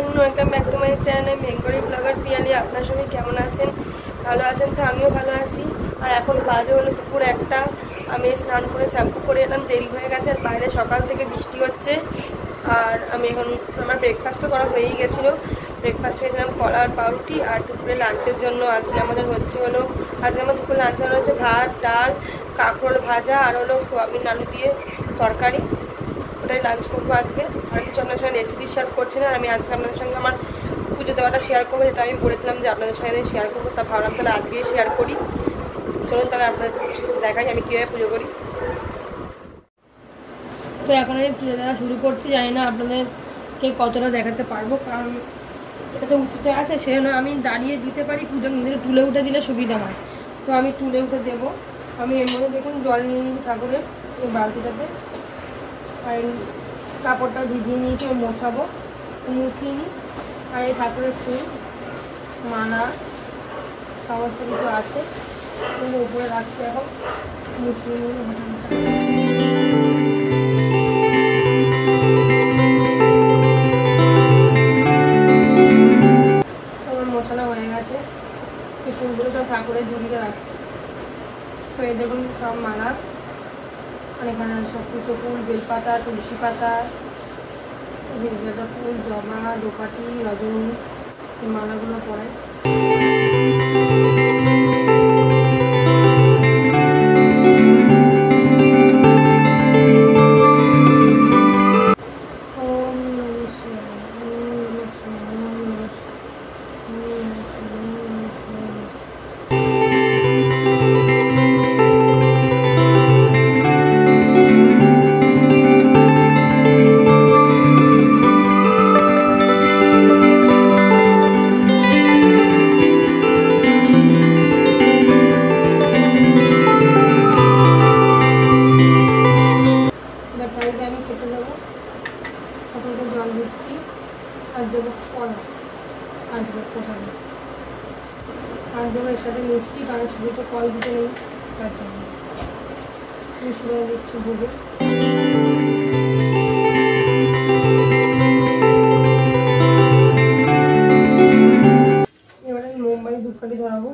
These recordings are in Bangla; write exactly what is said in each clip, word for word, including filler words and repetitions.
Everyone, welcome back to my channel Bengali blogger Piyali. আপনার সবাই কেমন আছেন? ভালো আছেন তো? আমিও ভালো আছি। আর এখন বাজে হলো দুপুর একটা। আমি স্নান করে শ্যাম্পু করে এলাম, দেরি হয়ে গেছে। আর বাইরে সকাল থেকে বৃষ্টি হচ্ছে। আর আমি এখন আমার ব্রেকফাস্টও করা হয়েই গেছিলো। ব্রেকফাস্ট খেয়েছিলাম কলা আর পাউরুটি। আর দুপুরে লাঞ্চের জন্য আজকে আমাদের হচ্ছে হলো আজকে আমার দুপুরে লাঞ্চের হলো হচ্ছে ভাত, ডাল, কাঁকরোল ভাজা আর হলো সোয়াবিন আলু দিয়ে তরকারি। ওটাই লাঞ্চ করবো আজকে। আর কিছু আপনাদের সঙ্গে রেসিপি শেয়ার করছি না। আমি আজকে আপনাদের সঙ্গে আমার পুজো দেওয়াটা শেয়ার করবো, যেটা আমি বলেছিলাম যে আপনাদের সঙ্গে শেয়ার করবো। তা ভাবলাম তাহলে আজকেই শেয়ার করি। চলুন তাহলে আপনাদের সাথে দেখাই আমি কীভাবে পুজো করি। তো এখন আমি পুজো দেওয়া শুরু করছি। জানি না আপনাদেরকে কতটা দেখাতে পারবো, কারণ এটা তো উঁচুতে আছে, সেজন্য আমি দাঁড়িয়ে দিতে পারি। পুজো মন্দিরে তুলে উঠে দিলে সুবিধা হয়, তো আমি তুলে উঠে দেবো। আমি এর মধ্যে দেখুন জল নিয়ে নিয়েছি ঠাকুরের এই বালতিটাতে। আর কাপড়টা ভিজিয়ে নিয়েছি, আমি মোছাবো, মুছিয়ে নিই। আর এই ঠাকুরের ফুল, মালা সমস্ত কিছু আছে, কিন্তু উপরে রাখছি। এখন মুছিয়ে নিই। আমার মোছানো হয়ে গেছে। এই ফুলগুলো সব ঠাকুরের ঝুড়িতে রাখছি। তো এই দেখুন সব মালা, আর এখানে সব কিছু ফুল, বেলপাতা, তুলসী পাতা, বেলপাতা ফুল, জবা, দোপাটি, রজনী, এই মালাগুলো পরে। জল দিচ্ছি আর দেবো কলা, আজকে প্রসাদ। আর দেবো এর সাথে মিষ্টি, কারণ শুধু তো ফল দিতে নেই, তার জন্য মিষ্টি দিচ্ছি ভোগে। এবারে আমি মোমবাতি ধূপকাঠি ধরাবো।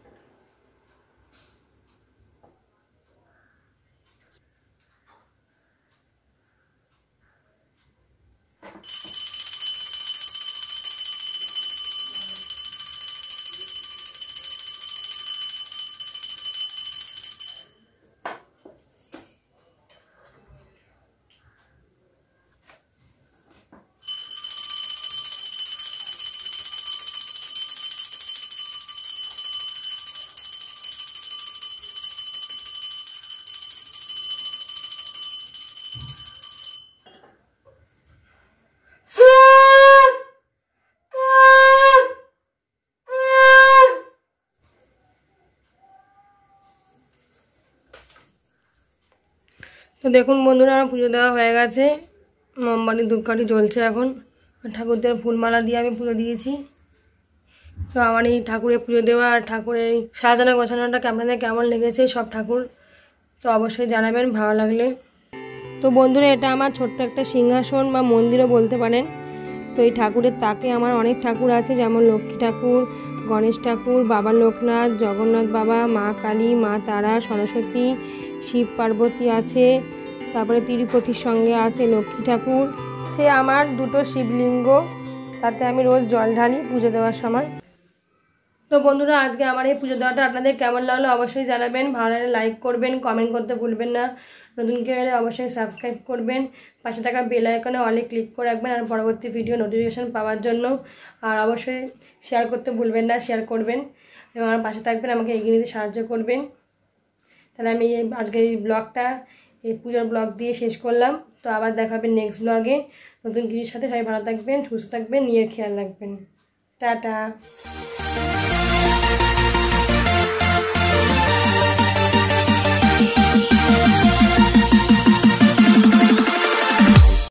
তো দেখুন বন্ধুরা, আমার পুজো দেওয়া হয়ে গেছে। মোমবাতি ধূপকাঠি জ্বলছে এখন। ঠাকুরদের ফুলমালা দিয়ে আমি পুজো দিয়েছি। তো আমার এই ঠাকুরের পুজো দেওয়া আর ঠাকুরের এই সাজানো গোছানোটা আপনাদের কেমন লেগেছে সব ঠাকুর, তো অবশ্যই জানাবেন ভালো লাগলে। তো বন্ধুরা, এটা আমার ছোট্ট একটা সিংহাসন বা মন্দিরও বলতে পারেন। তো এই ঠাকুরের তাকে আমার অনেক ঠাকুর আছে, যেমন লক্ষ্মী ঠাকুর, গণেশ ঠাকুর, বাবা লোকনাথ, জগন্নাথ বাবা, মা কালী, মা তারা, সরস্বতী, শিব পার্বতী আছে। তারপরে তিরুপতির সঙ্গে আছে লক্ষ্মী ঠাকুর। সে আমার দুটো শিবলিঙ্গ, তাতে আমি রোজ জল ঢালি পুজো দেওয়ার সময়। তো বন্ধুরা, আজকে আমার এই পুজো দেওয়াটা আপনাদের কেমন লাগলো অবশ্যই জানাবেন। ভালো লাগলে লাইক করবেন, কমেন্ট করতে ভুলবেন না। নতুন কেউ হলে অবশ্যই সাবস্ক্রাইব করবেন। পাশে থাকা বেল আইকনে অলে ক্লিক করে রাখবেন আর পরবর্তী ভিডিও নোটিফিকেশান পাওয়ার জন্য। আর অবশ্যই শেয়ার করতে ভুলবেন না, শেয়ার করবেন এবং আমার পাশে থাকবেন, আমাকে এগিয়ে নিতে সাহায্য করবেন। তাহলে আমি আজকে এই ব্লগটা, এই পুজোর ব্লগ দিয়ে শেষ করলাম। তো আবার দেখাবেন নেক্সট ব্লগে নতুন কিছুর সাথে। সবাই ভালো থাকবেন, সুস্থ থাকবেন, নিজের খেয়াল রাখবেন। টাটা।